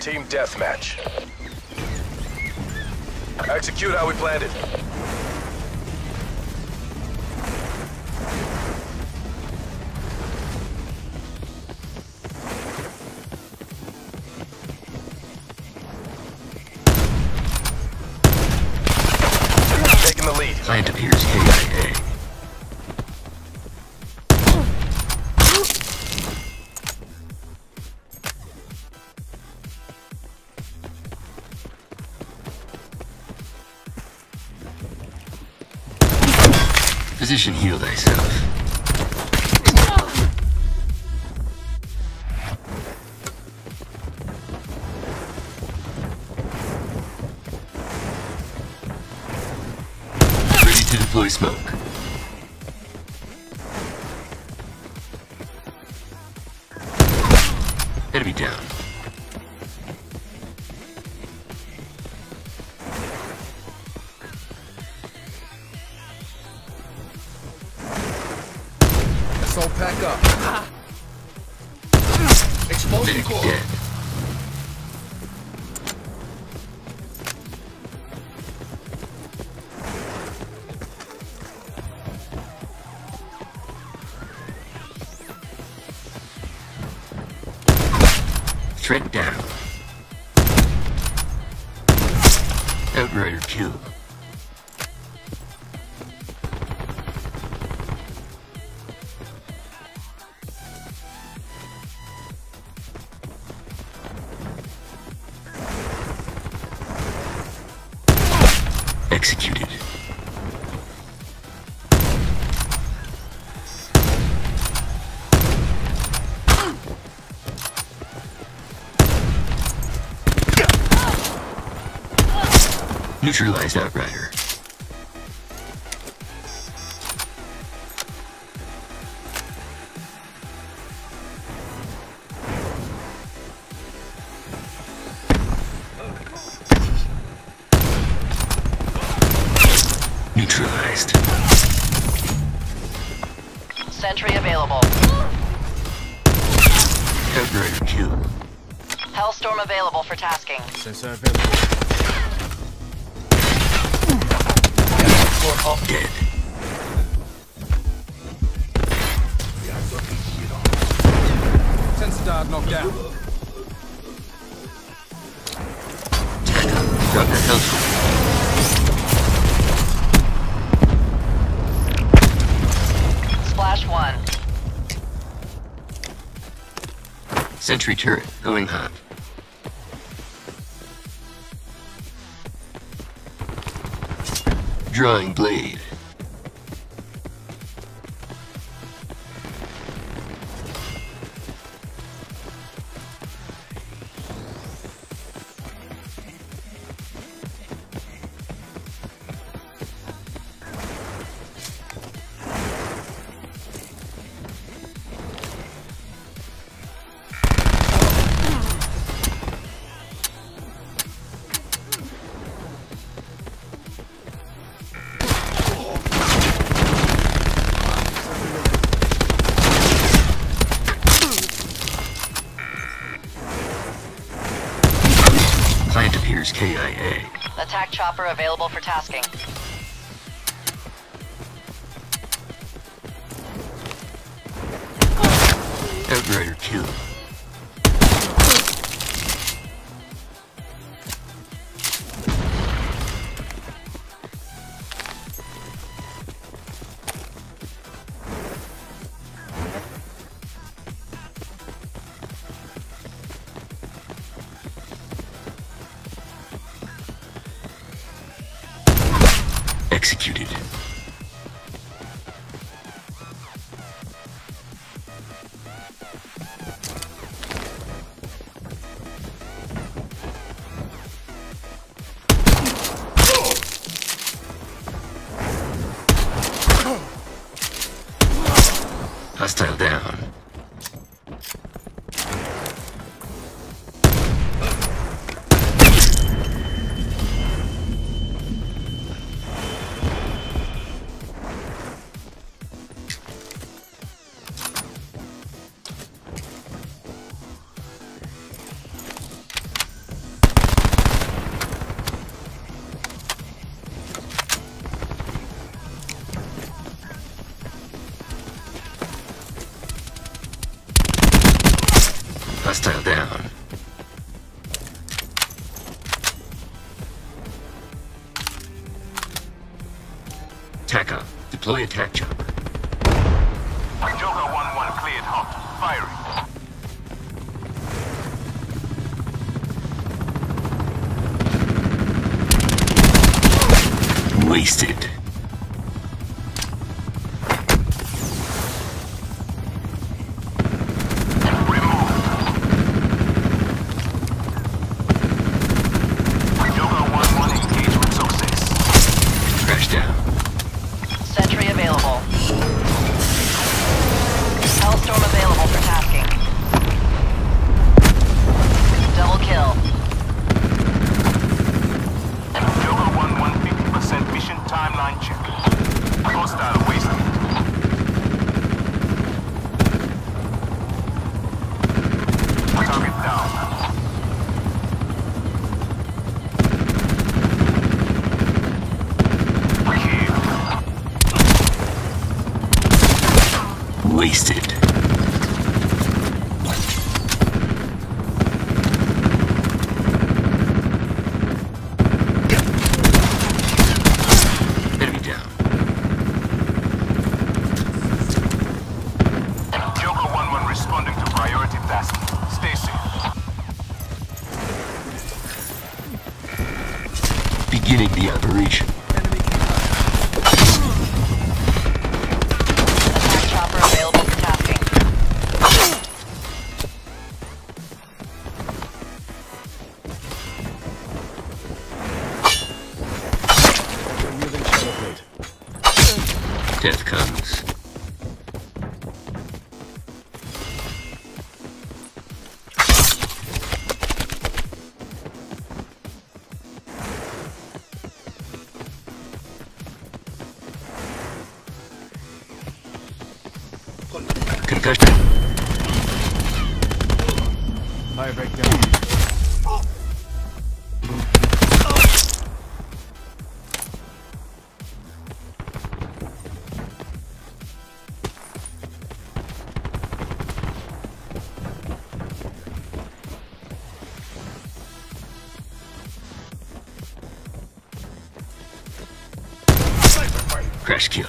Team deathmatch. Execute how we planned it. Taking the lead. Client appears KIA. Position heal thyself. Ready to deploy smoke. Enemy down. Assault pack up. Expulsion Medic core. dead. Threat down. Outrider kill. Executed. Neutralized Outrider. Neutralized. Sentry available. Outrider kill. Hellstorm available for tasking. Sensor available. Dead. Sensor dart knocked down. Got the Hellstorm. Splash 1. Sentry turret going hot. Drawing blade. Client appears KIA. Attack chopper available for tasking. Outrider kill. Executed. Hostile down. Hostile down. Tac up. Deploy attack chopper. Joker 1-1 cleared hot. Firing. Wasted. Joker 1-1 engagement success. Crash down. Sentry available. Hellstorm available for tasking. Double kill. Joker 1-1 50% mission timeline check. Hostile wasted. Target down. Wasted. Enemy down. Joker 1-1 responding to priority tasking. Stay safe. Beginning the operation. Attack chopper available for tasking. Wielding shadow blade. Death comes. Concussion. Fire break down. Crash kill.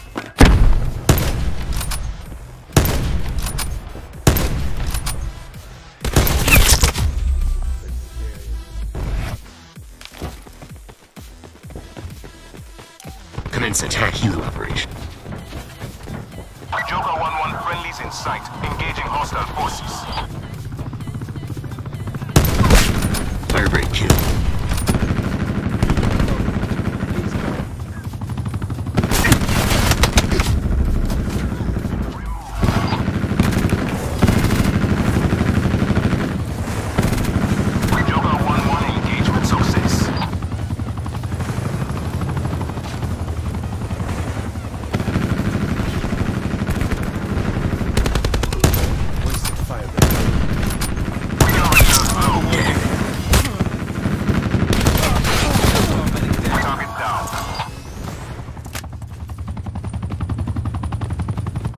Commence attack helo operation. Joker 1-1 friendlies in sight. Engaging hostile forces. Firebreak kill.